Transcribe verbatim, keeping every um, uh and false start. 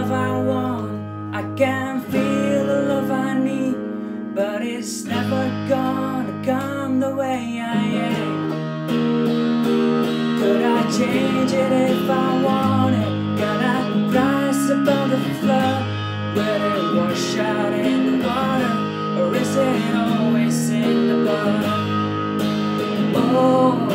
love I want, I can feel the love I need, but it's never gonna come the way I am. Could I change it if I wanted? Can I rise above the flood? Will it wash out in the water, or is it always in the blood? Oh,